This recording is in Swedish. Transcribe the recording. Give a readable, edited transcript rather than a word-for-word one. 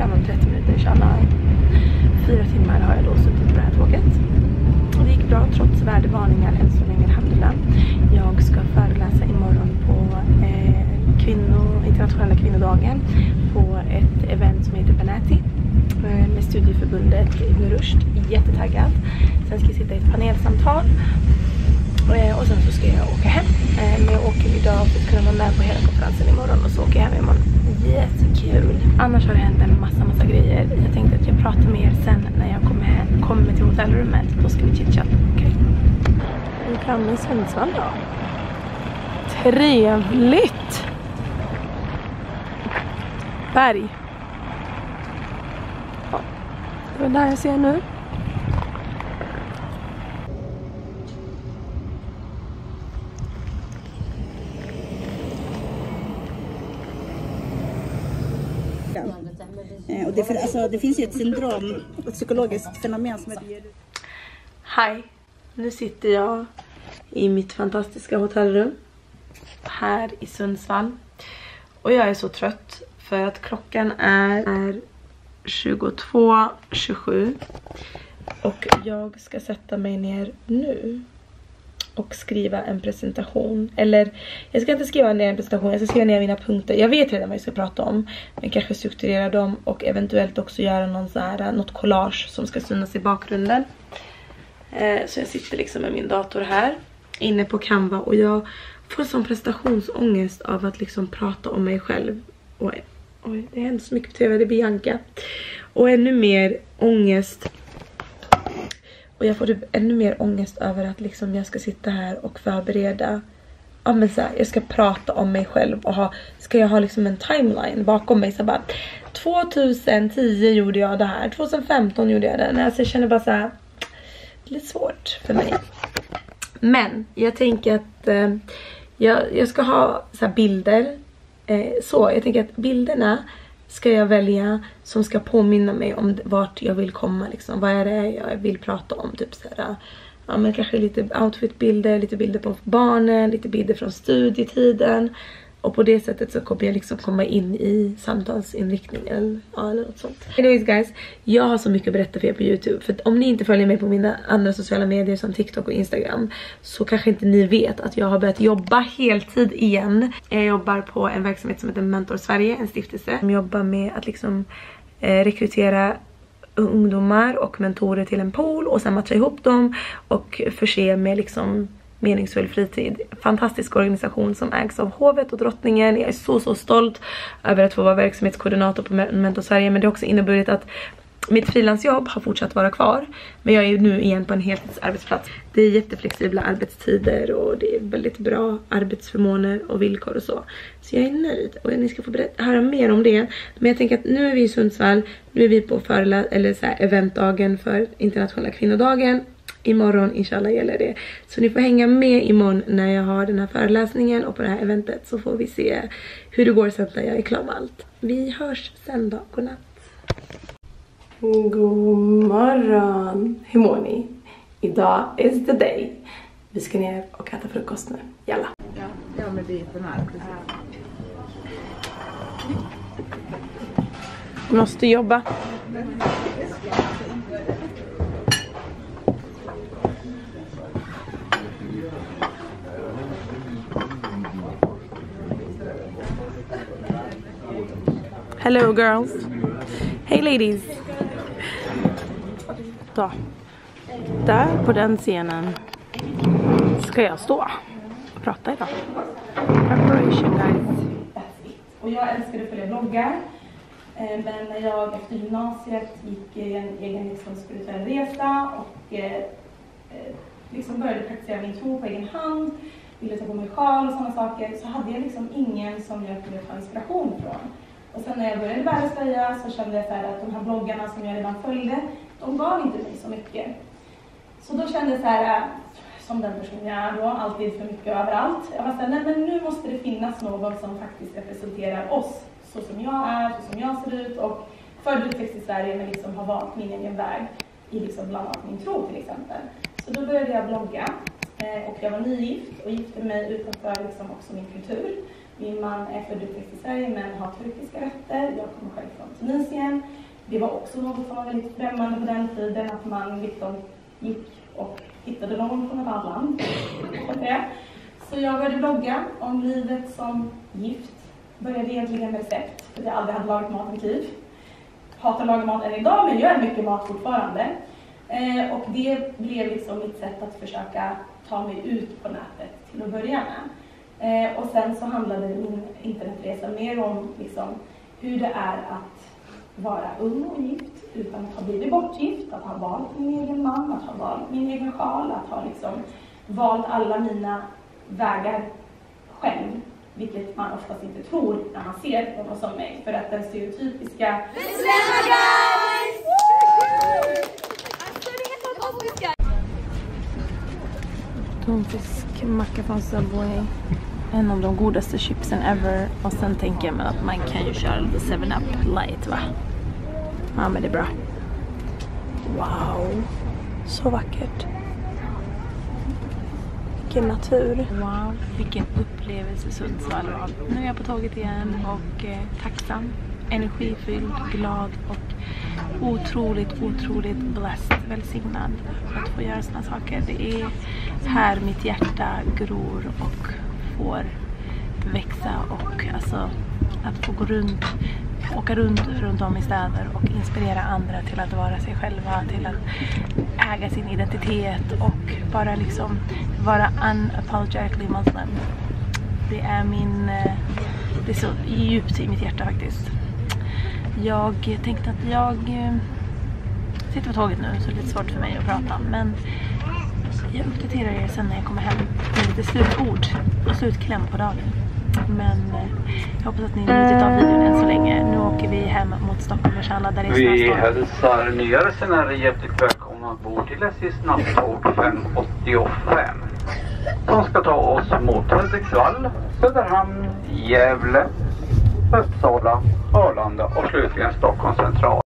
fram om 30 minuter inshallah. 4 timmar har jag då suttit på det här tåget. Och det gick bra trots värdevarningar än så länge, alhamdulillah. Jag ska föreläsa imorgon på internationella kvinnodagen på ett event som heter Banati med studieförbundet Ibn Rushd. Jättetaggad. Sen ska jag sitta i ett panelsamtal och sen så ska jag åka hem. Men jag åker idag för att kunna vara med på hela konferensen imorgon och så åker jag hem imorgon. Jättekul. Annars har det hänt en massa grejer. Jag tänkte att jag pratar med er sen när jag kommer till hotellrummet. Då ska vi chitchatta. Okej. Vi är framme i Sundsvall då. Trevligt! Berg. Ja, det är där jag ser nu. Och det finns ju ett syndrom, ett psykologiskt fenomen som heter... Hej, nu sitter jag i mitt fantastiska hotellrum här i Sundsvall. Och jag är så trött för att klockan är 22:27 och jag ska sätta mig ner nu och skriva en presentation. Eller jag ska inte skriva ner en presentation, jag ska skriva ner mina punkter. Jag vet redan vad jag ska prata om, men kanske strukturera dem och eventuellt också göra något collage som ska synas i bakgrunden. Så jag sitter liksom med min dator här inne på Canva och jag får sån prestationsångest av att liksom prata om mig själv. Och oj, det händer så mycket på tv, det blir Bianca. Och ännu mer ångest. Och jag får typ ännu mer ångest över att liksom jag ska sitta här och förbereda. Ja men så här, jag ska prata om mig själv och ska jag ha liksom en timeline bakom mig så bara 2010 gjorde jag det här, 2015 gjorde jag det. Alltså jag känner bara så här, det är lite svårt för mig. Men jag tänker att jag ska ha så här bilder. Så jag tänker att bilderna ska jag välja som ska påminna mig om vart jag vill komma liksom. Vad är det jag vill prata om, typ så här, ja men kanske lite outfitbilder, lite bilder på barnen, lite bilder från studietiden. Och på det sättet så kommer jag liksom komma in i samtalsinriktningen eller något sånt. Anyways guys, jag har så mycket att berätta för er på YouTube. För att om ni inte följer mig på mina andra sociala medier som TikTok och Instagram, så kanske inte ni vet att jag har börjat jobba heltid igen. Jag jobbar på en verksamhet som heter Mentor Sverige, en stiftelse. Jag jobbar med att liksom rekrytera ungdomar och mentorer till en pool och sen matcha ihop dem och förse med liksom meningsfull fritid. Fantastisk organisation som ägs av hovet och drottningen. Jag är så stolt över att få vara verksamhetskoordinator på Mentor Sverige, men det har också inneburit att mitt frilansjobb har fortsatt vara kvar, men jag är ju nu igen på en heltidsarbetsplats. Det är jätteflexibla arbetstider och det är väldigt bra arbetsförmåner och villkor och så. Så jag är nöjd och ni ska få höra mer om det. Men jag tänker att nu är vi i Sundsvall, nu är vi på eventdagen för internationella kvinnodagen. Imorgon inshallah gäller det. Så ni får hänga med imorgon när jag har den här föreläsningen och på det här eventet, så får vi se hur det går sen när jag är klar med allt. Vi hörs sen då. Godnatt. God morgon. Hur mår ni? Idag is the day. Vi ska ner och äta frukost nu. Jalla. Ja men det är den här. Måste jobba. Hello girls. Hey ladies. Då. Där på den scenen ska jag stå och prata idag. Preparation guys. Och jag älskade att följa bloggar. Men när jag efter gymnasiet gick en egen liksom spirituell resa och liksom började praktisera min tro på egen hand, ville ta på mig sjal och sådana saker, så hade jag liksom ingen som jag kunde ta inspiration från. Och sen när jag började bära så kände jag så här att de här bloggarna som jag redan följde, de gav inte mig så mycket. Så då kände jag så här, som den personen jag är då, alltid för mycket överallt. Jag var så här, nej men nu måste det finnas någon som faktiskt representerar oss. Så som jag är, så som jag ser ut och född uppväxt i Sverige men liksom har valt min egen väg i liksom bland annat min tro till exempel. Så då började jag blogga och jag var nygift och gifte mig utanför liksom också min kultur. Min man är född uppväxt i Sverige men har turkiska rötter. Jag kommer själv från Tunisien. Det var också något som var väldigt främmande på den tiden, att man liksom gick och hittade någon från ett annat land. Så jag började blogga om livet som gift. Började egentligen med recept, för jag aldrig hade lagat mat i mitt liv. Hatar att laga mat än idag, men gör mycket mat fortfarande. Och det blev liksom mitt sätt att försöka ta mig ut på nätet till att börja med. Och sen så handlade min internetresa mer om liksom hur det är att vara ung och gift utan att ha blivit bortgift, att ha valt min egen man, att ha valt min egen sjal, att ha liksom valt alla mina vägar själv. Vilket man oftast inte tror när man ser någon som mig. För att den stereotypiska tonfiskmacka från Subway. En av de godaste chipsen ever. Och sen tänker jag mig att man kan ju köra lite 7-Up light, va? Ja, men det är bra. Wow. Så vackert. Vilken natur. Wow, vilken upplevelse Sundsvall var. Nu är jag på tåget igen och tacksam, energifylld, glad och otroligt blessed, välsignad att få göra såna saker. Det är här mitt hjärta gror och får växa och alltså att få gå runt, åka runt om i städer och inspirera andra till att vara sig själva, till att äga sin identitet och bara liksom vara unapologetically muslim. Det är det är så djupt i mitt hjärta faktiskt. Jag tänkte att jag sitter på tåget nu, så det är lite svårt för mig att prata, men jag uppdaterar er sen när jag kommer hem med lite slutord och slutkläm på dagen. Men jag hoppas att ni njutit av videon än så länge. Nu åker vi hem mot Stockholm och Kärla, där det är snöstorm. Vi hälsar nya resenärer hjärtligt välkomna ombord till SJ:s nattåg 585. De ska ta oss mot Hudiksvall, Söderhamn, Gävle, Uppsala, Arlanda och slutligen Stockholms central.